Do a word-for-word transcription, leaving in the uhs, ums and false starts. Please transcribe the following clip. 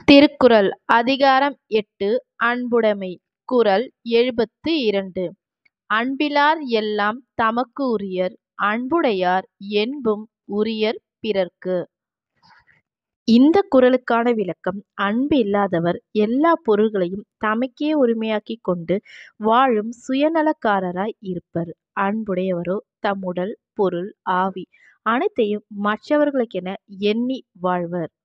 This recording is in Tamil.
திருக்குறள் அதிகாரம் எட்டு அன்புடைமை குறள் எழுபத்து இரண்டு. அன்பிலார் எல்லாம் தமக்கு உரியர் அன்புடையார் என்பும் உரியர் பிறர்க்கு. இந்த குறளுக்கான விளக்கம்: அன்பு இல்லாதவர் எல்லா பொருள்களையும் தமக்கே உரிமையாக்கிக் கொண்டு வாழும் சுயநலக்காரராய் இருப்பர். அன்புடையவரோ தம் உடல், பொருள், ஆவி அனைத்தையும் மற்றவர்களுக்கென எண்ணி வாழ்வர்.